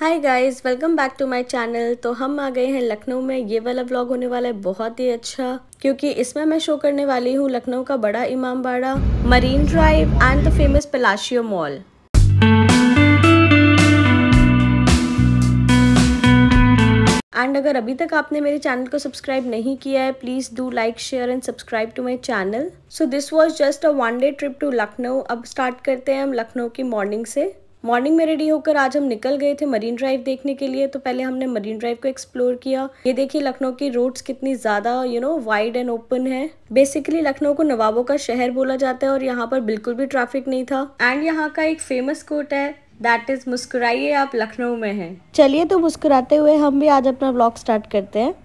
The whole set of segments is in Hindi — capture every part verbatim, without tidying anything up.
Hi guys, welcome back to my channel. तो हम आ गए हैं लखनऊ में। ये वाला व्लॉग होने वाला है बहुत ही अच्छा, क्योंकि इसमें मैं शो करने वाली हूँ लखनऊ का Bada Imambara, Marine Drive and the famous Palassio mall. And अगर अभी तक आपने मेरे चैनल को सब्सक्राइब नहीं किया है, please do like share and subscribe to my channel. So this was just a one day trip to Lucknow. अब स्टार्ट करते हैं हम लखनऊ की मॉर्निंग से। मॉर्निंग में रेडी होकर आज हम निकल गए थे मरीन ड्राइव देखने के लिए। तो पहले हमने मरीन ड्राइव को एक्सप्लोर किया। ये देखिए लखनऊ की रोड्स कितनी ज्यादा you know wide and open है। बेसिकली लखनऊ को नवाबों का शहर बोला जाता है और यहाँ पर बिल्कुल भी ट्रैफिक नहीं था। एंड यहाँ का एक फेमस कोट है, दैट इज मुस्कुराइए आप लखनऊ में हैं। चलिए तो मुस्कुराते हुए हम भी आज अपना व्लॉग स्टार्ट करते हैं।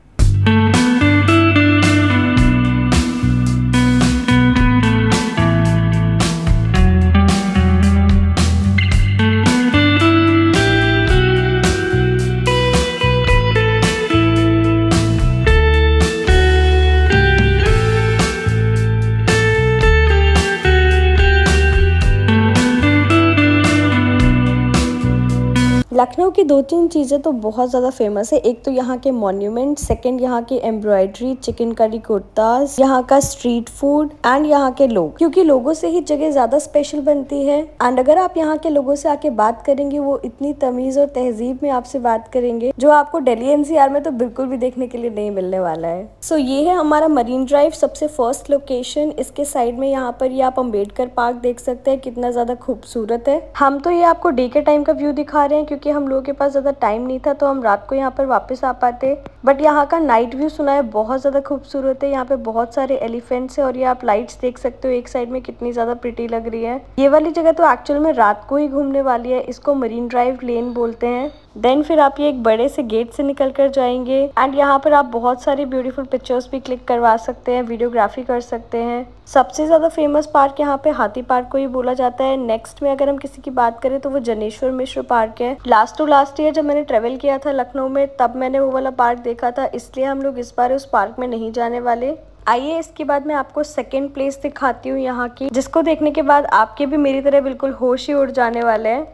लखनऊ की दो तीन चीज़ें तो बहुत ज़्यादा फेमस है। एक तो यहाँ के मॉन्यूमेंट, सेकंड यहाँ की एम्ब्रॉयडरी, चिकन करी कुर्ताज, यहाँ का स्ट्रीट फूड एंड यहाँ के लोग, क्योंकि लोगों से ही जगह ज़्यादा स्पेशल बनती है। एंड अगर आप यहाँ के लोगों से आके बात करेंगे, वो इतनी तमीज़ और तहजीब में आपसे बात करेंगे जो आपको दिल्ली एनसीआर में तो बिल्कुल भी देखने के लिए नहीं मिलने वाला है। सो so, ये है हमारा मरीन ड्राइव, सबसे फर्स्ट लोकेशन। इसके साइड में यहाँ पर ये आप अम्बेडकर पार्क देख सकते हैं, कितना ज़्यादा खूबसूरत है। हम तो ये आपको डे के टाइम का व्यू दिखा रहे हैं क्योंकि हम लोगों के पास ज्यादा टाइम नहीं था, तो हम रात को यहाँ पर वापस आ पाते। बट यहाँ का नाइट व्यू सुना है बहुत ज्यादा खूबसूरत है। यहाँ पे बहुत सारे एलिफेंट्स है और ये आप लाइट्स देख सकते हो एक साइड में, कितनी ज्यादा प्रिटी लग रही है। ये वाली जगह तो एक्चुअल में रात को ही घूमने वाली है। इसको मरीन ड्राइव लेन बोलते हैं। देन फिर आप ये एक बड़े से गेट से निकल कर जाएंगे एंड यहाँ पर आप बहुत सारी ब्यूटीफुल पिक्चर्स भी क्लिक करवा सकते हैं, वीडियोग्राफी कर सकते हैं। सबसे ज्यादा फेमस पार्क यहाँ पे हाथी पार्क को ही बोला जाता है। नेक्स्ट में अगर हम किसी की बात करें तो वो जनेश्वर मिश्र पार्क है। लास्ट टू लास्ट ईयर जब मैंने ट्रेवल किया था लखनऊ में, तब मैंने वो वाला पार्क देखा था, इसलिए हम लोग इस बार उस पार्क में नहीं जाने वाले। आइए इसके बाद मैं आपको सेकेंड प्लेस दिखाती हूँ यहाँ की, जिसको देखने के बाद आपके भी मेरी तरह बिल्कुल होश ही उड़ जाने वाले हैं।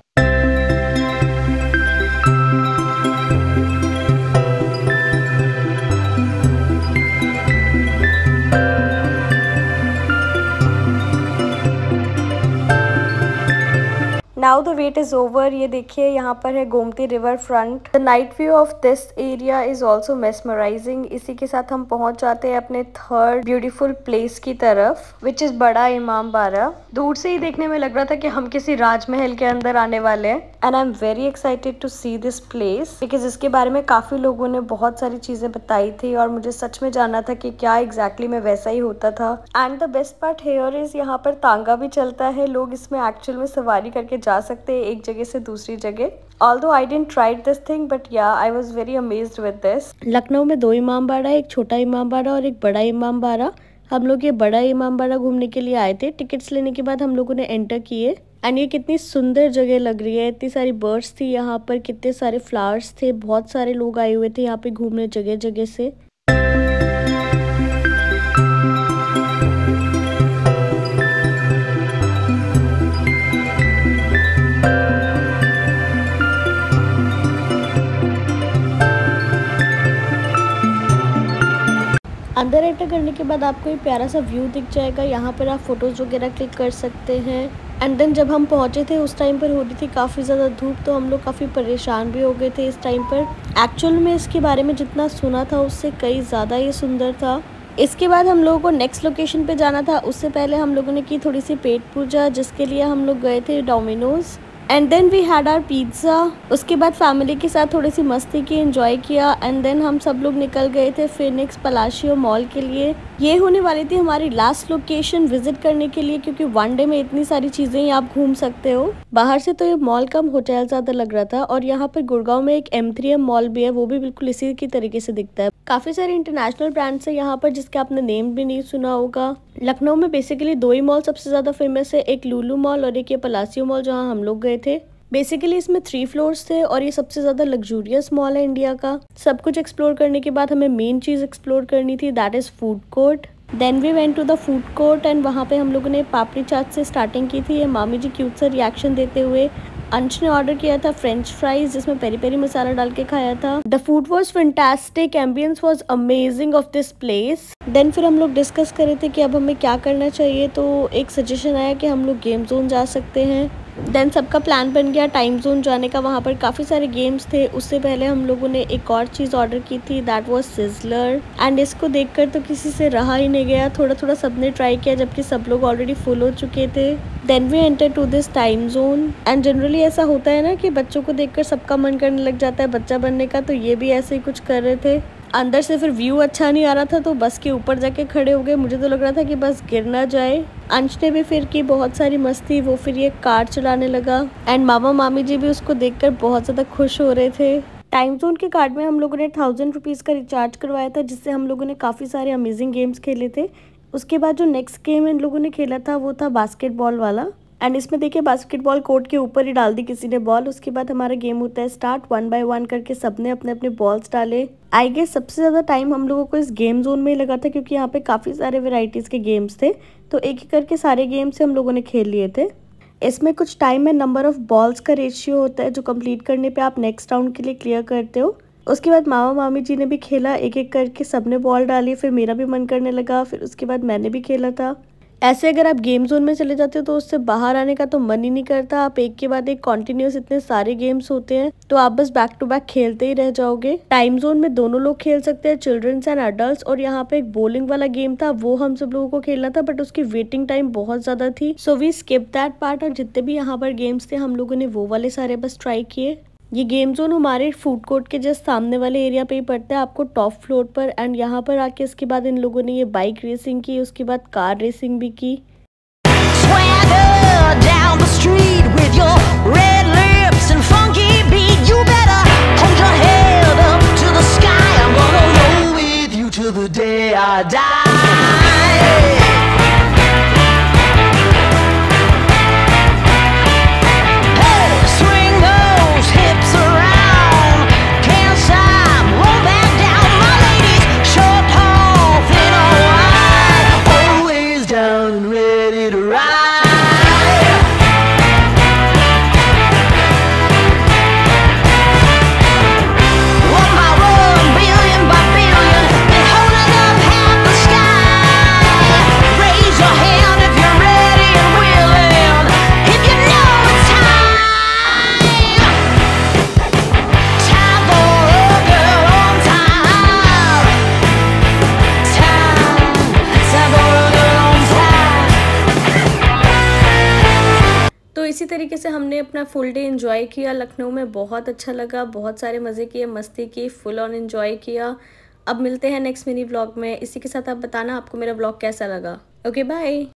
Now the wait is over. ये देखिए यहाँ पर है Gomti river front. The night view of this area is also mesmerising. इसी के साथ हम पहुंच जाते हैं अपने थर्ड ब्यूटीफुल प्लेस की तरफ, विच इज बड़ा इमामबाड़ा। दूर से ही देखने में लग रहा था कि हम किसी राजमहल के अंदर आने वाले हैं। And I am very excited to see this place because इसके बारे में काफी लोगों ने बहुत सारी चीजें बताई थी और मुझे सच में जानना था कि क्या एग्जैक्टली में वैसा ही होता था। And the best part here is यहाँ पर तांगा भी चलता है। लोग इसमें एक्चुअल में सवारी करके जा सकते हैं एक जगह से दूसरी जगह। Although I didn't try this thing, but yeah, I was very amazed with this. Lucknow में दो इमामबाड़ा, एक छोटा इमामबाड़ा और एक बड़ा इमामबाड़ा। हम लोग ये बड़ा इमामबाड़ा घूमने के लिए आए थे। टिकट्स लेने के बाद हम लोगों ने एंटर किए एंड ये कितनी सुंदर जगह लग रही है। इतनी सारी बर्ड्स थी यहाँ पर, कितने सारे फ्लावर्स थे, बहुत सारे लोग आए हुए थे यहाँ पे घूमने जगह जगह से। अंदर एंटर करने के बाद आपको एक प्यारा सा व्यू दिख जाएगा। यहाँ पर आप फोटोज वगैरह क्लिक कर सकते हैं। एंड देन जब हम पहुँचे थे उस टाइम पर हो रही थी काफ़ी ज़्यादा धूप, तो हम लोग काफ़ी परेशान भी हो गए थे इस टाइम पर। एक्चुअल में इसके बारे में जितना सुना था उससे कई ज़्यादा ये सुंदर था। इसके बाद हम लोगों को नेक्स्ट लोकेशन पे जाना था। उससे पहले हम लोगों ने की थोड़ी सी पेट पूजा, जिसके लिए हम लोग गए थे Domino's. And then we had our pizza. उसके बाद फैमिली के साथ थोड़ी सी मस्ती की, एंजॉय किया। एंड देन हम सब लोग निकल गए थे फिनिक्स पलाशियो मॉल के लिए। ये होने वाली थी हमारी लास्ट लोकेशन विजिट करने के लिए, क्योंकि वन डे में इतनी सारी चीजें ही आप घूम सकते हो। बाहर से तो ये मॉल कम होटल ज्यादा लग रहा था। और यहाँ पर गुड़गांव में एक एम थ्री एम मॉल भी है, वो भी बिल्कुल इसी की तरीके से दिखता है। काफी सारे इंटरनेशनल ब्रांड्स है यहाँ पर जिसके आपने नेम भी नहीं सुना होगा। लखनऊ में बेसिकली दो ही मॉल सबसे ज्यादा फेमस है, एक लुलु मॉल और एक ये पलासियो मॉल जहाँ हम लोग गए थे। बेसिकली इसमें थ्री फ्लोर्स थे और ये सबसे ज्यादा लग्जूरियस मॉल है इंडिया का। सब कुछ एक्सप्लोर करने के बाद हमें मेन चीज एक्सप्लोर करनी थी, that is food court. Then we went to the food court and वहाँ पे हम लोगों ने पापड़ी चाट से स्टार्टिंग की थी। ये मामी जी क्यूट सा रिएक्शन देते हुए अंश ने ऑर्डर किया था फ्रेंच फ्राइज जिसमें पेरी पेरी मसाला डाल के खाया था। The food was fantastic, ambience was amazing of this place. Then फिर हम लोग डिस्कस कर रहे थे कि अब हमें क्या करना चाहिए, तो एक सजेशन आया कि हम लोग गेम जोन जा सकते हैं। देन सबका प्लान बन गया टाइम जोन जाने का। वहाँ पर काफ़ी सारे गेम्स थे। उससे पहले हम लोगों ने एक और चीज़ ऑर्डर की थी, दैट वाज सिजलर। एंड इसको देखकर तो किसी से रहा ही नहीं गया, थोड़ा थोड़ा सबने ट्राई किया जबकि सब लोग ऑलरेडी फुल हो चुके थे। Then we enter to this time zone and generally ऐसा होता है ना कि बच्चों को देखकर सबका मन करने लग जाता है बच्चा बनने का, तो ये भी ऐसे ही कुछ कर रहे थे। अंदर से फिर व्यू अच्छा नहीं आ रहा था तो बस के ऊपर जाके खड़े हो गए। मुझे तो लग रहा था कि बस गिर ना जाए। अंश ने भी फिर की बहुत सारी मस्ती, वो फिर ये कार चलाने लगा एंड मामा मामी जी भी उसको देखकर बहुत ज़्यादा खुश हो रहे थे। टाइम जोन के कार्ड में हम लोगों ने थाउजेंड रुपीज़ का रिचार्ज करवाया था जिससे हम लोगों ने काफ़ी सारे अमेजिंग गेम्स खेले थे। उसके बाद जो नेक्स्ट गेम इन लोगों ने खेला था वो था बास्केटबॉल वाला। एंड इसमें देखिए बास्केटबॉल कोर्ट के ऊपर ही डाल दी किसी ने बॉल। उसके बाद हमारा गेम होता है स्टार्ट, वन बाय वन करके सबने अपने अपने बॉल्स डाले। आई गेस सबसे ज़्यादा टाइम हम लोगों को इस गेम जोन में ही लगा था क्योंकि यहाँ पे काफ़ी सारे वेराइटीज़ के गेम्स थे, तो एक एक करके सारे गेम्स हम लोगों ने खेल लिए थे। इसमें कुछ टाइम में नंबर ऑफ बॉल्स का रेशियो होता है जो कंप्लीट करने पे आप नेक्स्ट राउंड के लिए क्लियर करते हो। उसके बाद मामा मामी जी ने भी खेला, एक एक करके सबने बॉल डाली, फिर मेरा भी मन करने लगा, फिर उसके बाद मैंने भी खेला था। ऐसे अगर आप गेम जोन में चले जाते हो तो उससे बाहर आने का तो मन ही नहीं करता। आप एक के बाद एक कंटिन्यूस इतने सारे गेम्स होते हैं तो आप बस बैक टू बैक खेलते ही रह जाओगे। टाइम जोन में दोनों लोग खेल सकते हैं, चिल्ड्रंस एंड अडल्ट्स। और यहाँ पे एक बोलिंग वाला गेम था, वो हम सब लोगों को खेलना था बट उसकी वेटिंग टाइम बहुत ज्यादा थी, so we skip that part. और जितने भी यहाँ पर गेम्स थे हम लोगों ने वो वाले सारे बस ट्राई किए। ये गेम जोन हमारे फूड कोर्ट के जस्ट सामने वाले एरिया पे ही पड़ता है, आपको टॉप फ्लोर पर। एंड यहाँ पर आके इसके बाद इन लोगों ने ये बाइक रेसिंग की, उसके बाद कार रेसिंग भी की। Down the street with your red lips and funky beat, you better hold your head up to the sky. I'm gonna roll with you till the day I die. Hey, swing those hips around, can't stop, roll back down. My ladies, short, tall, thin or wide, always down and ready to ride. तो इसी तरीके से हमने अपना फुल डे एंजॉय किया लखनऊ में। बहुत अच्छा लगा, बहुत सारे मज़े किए, मस्ती की, फुल ऑन एंजॉय किया। अब मिलते हैं नेक्स्ट मिनी व्लॉग में। इसी के साथ आप बताना आपको मेरा व्लॉग कैसा लगा। Okay bye.